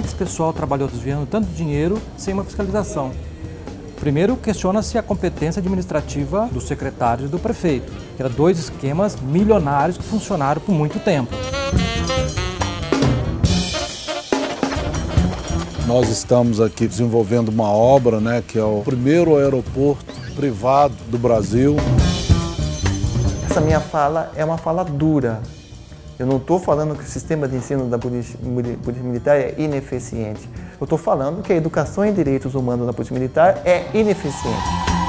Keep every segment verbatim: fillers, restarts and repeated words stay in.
é que esse pessoal trabalhou desviando tanto dinheiro sem uma fiscalização? Primeiro, questiona-se a competência administrativa dos secretários e do prefeito, que eram dois esquemas milionários que funcionaram por muito tempo. Nós estamos aqui desenvolvendo uma obra, né, que é o primeiro aeroporto privado do Brasil. Essa minha fala é uma fala dura. Eu não estou falando que o sistema de ensino da Polícia Militar é ineficiente. Eu estou falando que a educação em direitos humanos da Polícia Militar é ineficiente.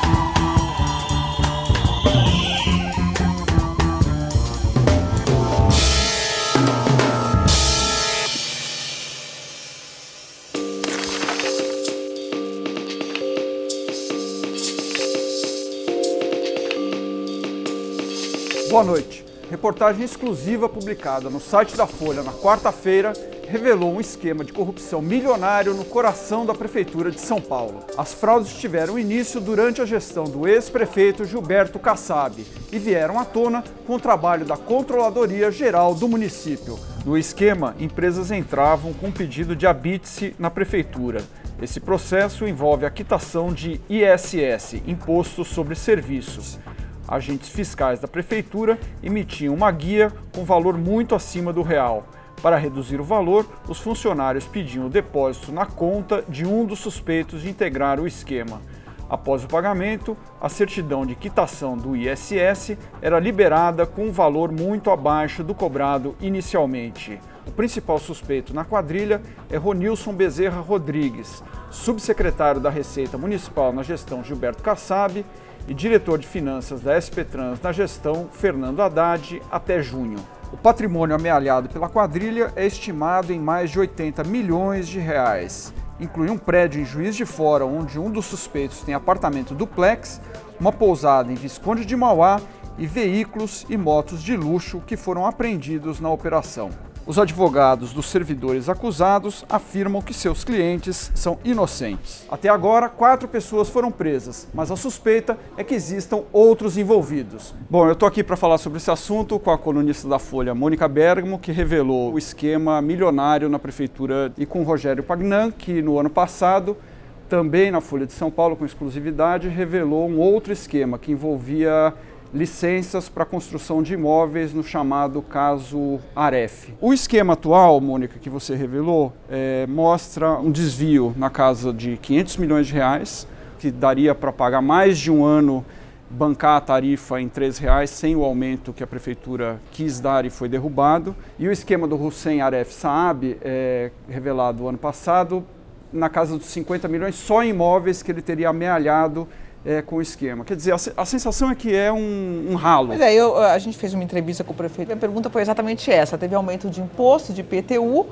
Boa noite. Reportagem exclusiva publicada no site da Folha na quarta-feira revelou um esquema de corrupção milionário no coração da Prefeitura de São Paulo. As fraudes tiveram início durante a gestão do ex-prefeito Gilberto Kassab e vieram à tona com o trabalho da Controladoria Geral do município. No esquema, empresas entravam com pedido de habite-se na Prefeitura. Esse processo envolve a quitação de I S S, Imposto sobre Serviços. Agentes fiscais da prefeitura emitiam uma guia com valor muito acima do real. Para reduzir o valor, os funcionários pediam o depósito na conta de um dos suspeitos de integrar o esquema. Após o pagamento, a certidão de quitação do I S S era liberada com um valor muito abaixo do cobrado inicialmente. O principal suspeito na quadrilha é Ronilson Bezerra Rodrigues, subsecretário da Receita Municipal na gestão Gilberto Kassab e diretor de finanças da S P Trans na gestão Fernando Haddad até junho. O patrimônio amealhado pela quadrilha é estimado em mais de oitenta milhões de reais. Inclui um prédio em Juiz de Fora, onde um dos suspeitos tem apartamento duplex, uma pousada em Visconde de Mauá e veículos e motos de luxo que foram apreendidos na operação. Os advogados dos servidores acusados afirmam que seus clientes são inocentes. Até agora, quatro pessoas foram presas, mas a suspeita é que existam outros envolvidos. Bom, eu estou aqui para falar sobre esse assunto com a colunista da Folha, Mônica Bergamo, que revelou o esquema milionário na prefeitura, e com o Rogério Pagnan, que no ano passado, também na Folha de São Paulo, com exclusividade, revelou um outro esquema que envolvia licenças para construção de imóveis no chamado caso Aref. O esquema atual, Mônica, que você revelou, é, mostra um desvio na casa de quinhentos milhões de reais, que daria para pagar mais de um ano, bancar a tarifa em três reais, sem o aumento que a prefeitura quis dar e foi derrubado. E o esquema do Hussein Aref Saab, é, revelado ano passado, na casa dos cinquenta milhões, só em imóveis que ele teria amealhado É, com o esquema. Quer dizer, a, a sensação é que é um, um ralo. Pois é, eu, a gente fez uma entrevista com o prefeito e a pergunta foi exatamente essa. Teve aumento de imposto, de I P T U,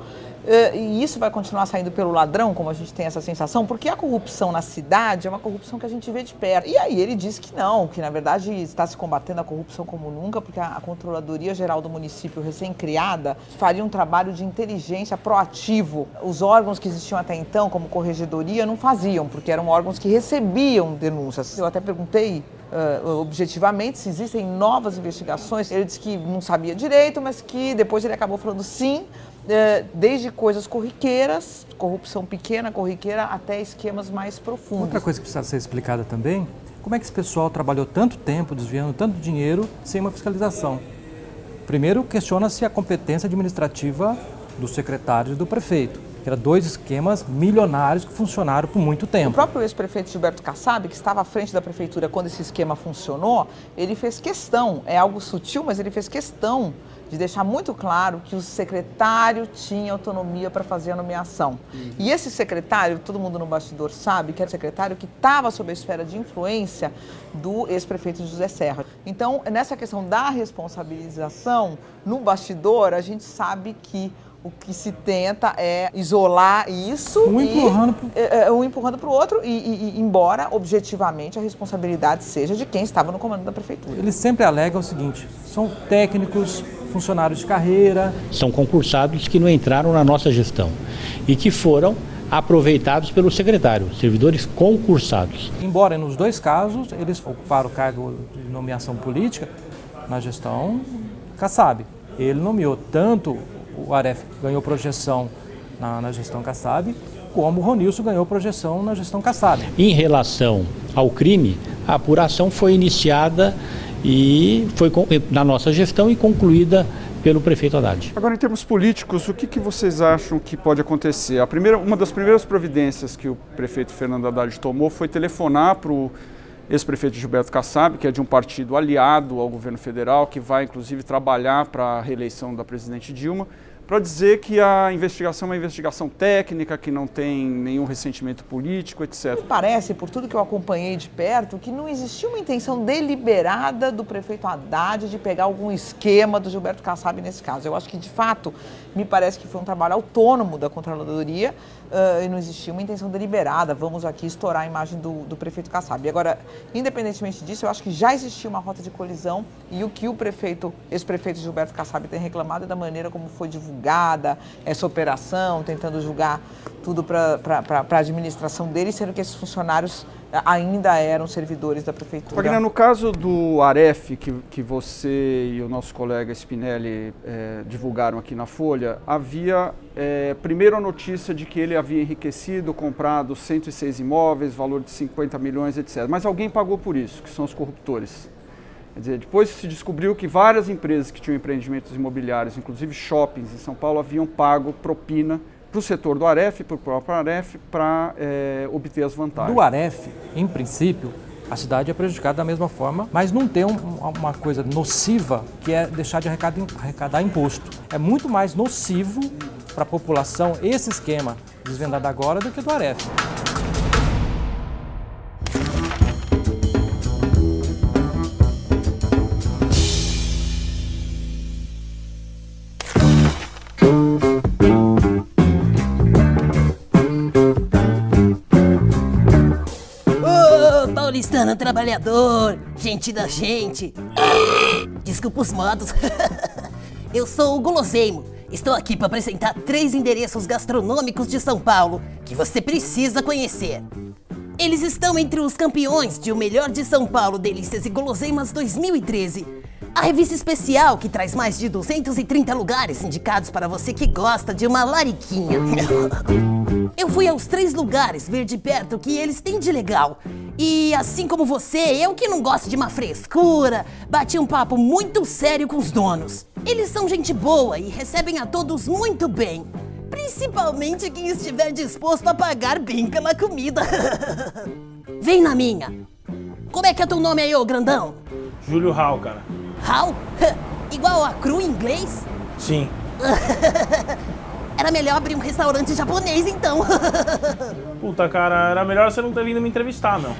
e isso vai continuar saindo pelo ladrão, como a gente tem essa sensação, porque a corrupção na cidade é uma corrupção que a gente vê de perto. E aí ele disse que não, que na verdade está se combatendo a corrupção como nunca, porque a, a Controladoria Geral do município recém-criada faria um trabalho de inteligência proativo. Os órgãos que existiam até então, como corregedoria, não faziam, porque eram órgãos que recebiam denúncias. Eu até perguntei Uh, objetivamente se existem novas investigações. Ele disse que não sabia direito, mas que depois ele acabou falando sim, uh, desde coisas corriqueiras, corrupção pequena, corriqueira, até esquemas mais profundos. Outra coisa que precisa ser explicada também, como é que esse pessoal trabalhou tanto tempo desviando tanto dinheiro sem uma fiscalização? Primeiro, questiona-se a competência administrativa dos secretários e do prefeito, que eram dois esquemas milionários que funcionaram por muito tempo. O próprio ex-prefeito Gilberto Kassab, que estava à frente da prefeitura quando esse esquema funcionou, ele fez questão, é algo sutil, mas ele fez questão de deixar muito claro que o secretário tinha autonomia para fazer a nomeação. Uhum. E esse secretário, todo mundo no bastidor sabe, que era o secretário que estava sob a esfera de influência do ex-prefeito José Serra. Então, nessa questão da responsabilização, no bastidor, a gente sabe que o que se tenta é isolar isso, um empurrando pro... e, um empurrando para o outro, e, e, e embora objetivamente a responsabilidade seja de quem estava no comando da prefeitura. Eles sempre alegam o seguinte: são técnicos, funcionários de carreira. São concursados que não entraram na nossa gestão e que foram aproveitados pelo secretário, servidores concursados. Embora nos dois casos eles ocuparam o cargo de nomeação política na gestão Kassab. Ele nomeou tanto, o Aref ganhou projeção na, na gestão Kassab, como o Ronilson ganhou projeção na gestão Kassab. Em relação ao crime, a apuração foi iniciada e foi na nossa gestão e concluída pelo prefeito Haddad. Agora, em termos políticos, o que, que vocês acham que pode acontecer? A primeira, uma das primeiras providências que o prefeito Fernando Haddad tomou foi telefonar para o ex-prefeito Gilberto Kassab, que é de um partido aliado ao governo federal, que vai inclusive trabalhar para a reeleição da presidente Dilma, para dizer que a investigação é uma investigação técnica, que não tem nenhum ressentimento político, etcétera. Me parece, por tudo que eu acompanhei de perto, que não existia uma intenção deliberada do prefeito Haddad de pegar algum esquema do Gilberto Kassab nesse caso. Eu acho que, de fato, me parece que foi um trabalho autônomo da Controladoria uh, e não existia uma intenção deliberada, vamos aqui estourar a imagem do, do prefeito Kassab. Agora, independentemente disso, eu acho que já existia uma rota de colisão e o que o prefeito, ex-prefeito Gilberto Kassab tem reclamado é da maneira como foi divulgado essa operação, tentando julgar tudo para a administração dele, sendo que esses funcionários ainda eram servidores da prefeitura. Wagner, no caso do Aref, que, que você e o nosso colega Spinelli é, divulgaram aqui na Folha, havia é, primeiro a notícia de que ele havia enriquecido, comprado cento e seis imóveis, valor de cinquenta milhões, etcétera. Mas alguém pagou por isso, que são os corruptores. Quer dizer, depois se descobriu que várias empresas que tinham empreendimentos imobiliários, inclusive shoppings em São Paulo, haviam pago propina para o setor do Aref, para o próprio Aref, para é, obter as vantagens. Do Aref, em princípio, a cidade é prejudicada da mesma forma, mas não tem um, uma coisa nociva que é deixar de arrecadar, arrecadar imposto. É muito mais nocivo para a população esse esquema desvendado agora do que do Aref. Paulistano trabalhador, gente da gente. Desculpa os modos. Eu sou o Guloseimo. Estou aqui para apresentar três endereços gastronômicos de São Paulo que você precisa conhecer. Eles estão entre os campeões de O Melhor de São Paulo Delícias e Guloseimas dois mil e treze. A revista especial que traz mais de duzentos e trinta lugares indicados para você que gosta de uma lariquinha. Eu fui aos três lugares ver de perto o que eles têm de legal. E assim como você, eu que não gosto de uma frescura, bati um papo muito sério com os donos. Eles são gente boa e recebem a todos muito bem. Principalmente quem estiver disposto a pagar bem pela comida. Vem na minha. Como é que é teu nome aí, ô grandão? Júlio Hall, cara. Hall? Igual a cru em inglês? Sim. Era melhor abrir um restaurante japonês, então. Puta, cara, era melhor você não ter vindo me entrevistar, meu.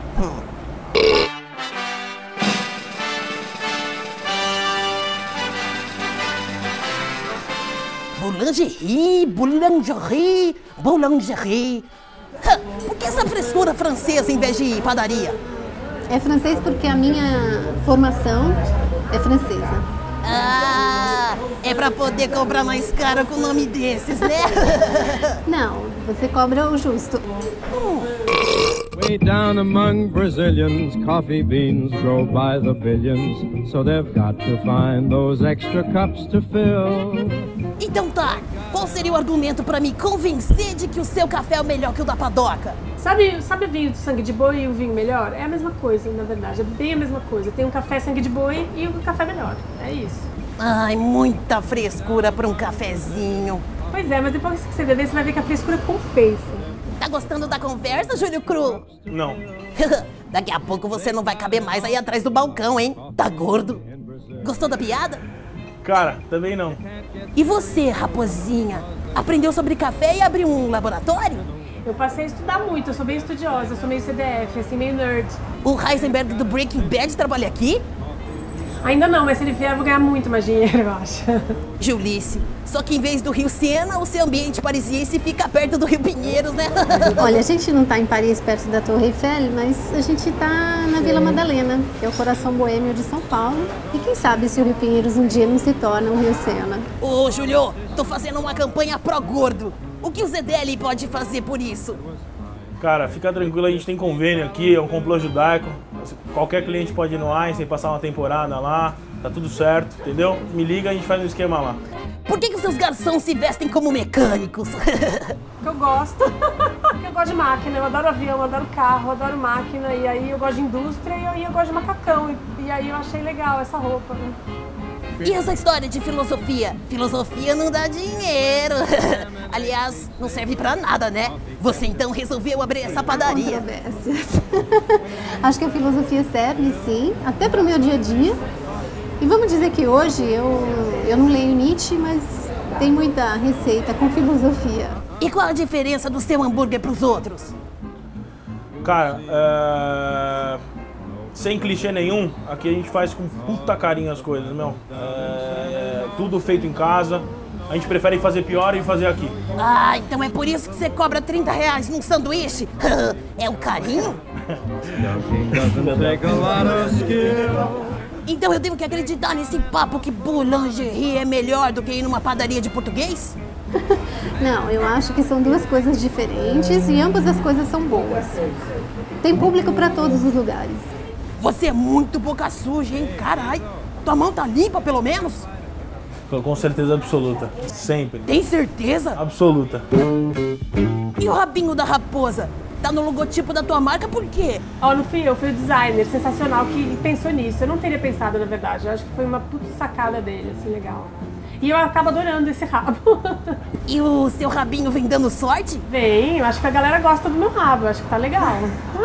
Boulangerie, boulangerie, boulangerie. Por que essa frescura francesa em vez de padaria? É francês porque a minha formação é francesa. Ah, é pra poder cobrar mais caro com o nome desses, né? Não, você cobra o justo. Hum. Way down among Brazilians, coffee beans grow by the billions, so they've got to find those extra cups to fill. Então tá, qual seria o argumento pra me convencer de que o seu café é o melhor que o da padoca? Sabe, sabe o vinho de sangue de boi e o vinho melhor? É a mesma coisa, na verdade, é bem a mesma coisa. Tem um café sangue de boi e um café melhor, é isso. Ai, muita frescura pra um cafezinho. Pois é, mas depois que você beber, você vai ver que a frescura compensa. Tá gostando da conversa, Júlio Cru? Não. Daqui a pouco você não vai caber mais aí atrás do balcão, hein? Tá gordo. Gostou da piada? Cara, também não. E você, raposinha? Aprendeu sobre café e abriu um laboratório? Eu passei a estudar muito, eu sou bem estudiosa, eu sou meio C D F, assim, meio nerd. O Heisenberg do Breaking Bad trabalha aqui? Ainda não, mas se ele vier eu vou ganhar muito mais dinheiro, eu acho. Julice, só que em vez do Rio Sena, o seu ambiente parisiense fica perto do Rio Pinheiros, né? Olha, a gente não tá em Paris, perto da Torre Eiffel, mas a gente tá na Vila Madalena, que é o coração boêmio de São Paulo. E quem sabe se o Rio Pinheiros um dia não se torna um Rio Sena. Ô, Júlio, tô fazendo uma campanha pró-gordo. O que o Z D L pode fazer por isso? Cara, fica tranquilo, a gente tem convênio aqui, é um complô judaico. Qualquer cliente pode ir no Einstein, passar uma temporada lá, tá tudo certo, entendeu? Me liga, a gente faz um esquema lá. por que, que os seus garçons se vestem como mecânicos? Que eu gosto. Que eu gosto de máquina, eu adoro avião, eu adoro carro, eu adoro máquina, e aí eu gosto de indústria e aí eu gosto de macacão. E, e aí eu achei legal essa roupa, né? E essa história de filosofia? Filosofia não dá dinheiro. Aliás, não serve pra nada, né? Você então resolveu abrir essa padaria. Acho que a filosofia serve, sim, até pro meu dia a dia. E vamos dizer que hoje eu, eu não leio Nietzsche, mas tem muita receita com filosofia. E qual a diferença do seu hambúrguer pros outros? Cara, é... sem clichê nenhum, aqui a gente faz com puta carinho as coisas, meu. É... Tudo feito em casa. A gente prefere fazer pior e fazer aqui. Ah, então é por isso que você cobra trinta reais num sanduíche? É o carinho? Então eu tenho que acreditar nesse papo que boulangerie é melhor do que ir numa padaria de português? Não, eu acho que são duas coisas diferentes e ambas as coisas são boas. Tem público para todos os lugares. Você é muito boca suja, hein? Carai, tua mão tá limpa pelo menos? Com certeza absoluta, sempre. Tem certeza? Absoluta. E o rabinho da raposa? Tá no logotipo da tua marca por quê? Ó, oh, no fim, eu fui o designer sensacional que pensou nisso. Eu não teria pensado, na verdade. Eu acho que foi uma puta sacada dele, assim, legal. E eu acabo adorando esse rabo. E o seu rabinho vem dando sorte? Vem, eu acho que a galera gosta do meu rabo. Eu acho que tá legal.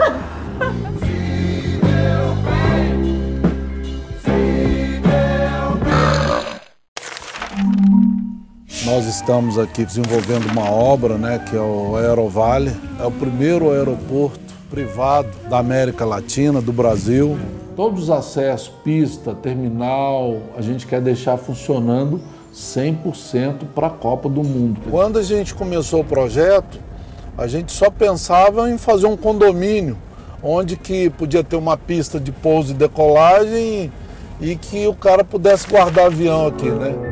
Nós estamos aqui desenvolvendo uma obra, né, que é o Aerovale. É o primeiro aeroporto privado da América Latina, do Brasil. Todos os acessos, pista, terminal, a gente quer deixar funcionando cem por cento para a Copa do Mundo. Quando a gente começou o projeto, a gente só pensava em fazer um condomínio, onde que podia ter uma pista de pouso e decolagem e que o cara pudesse guardar avião aqui, né?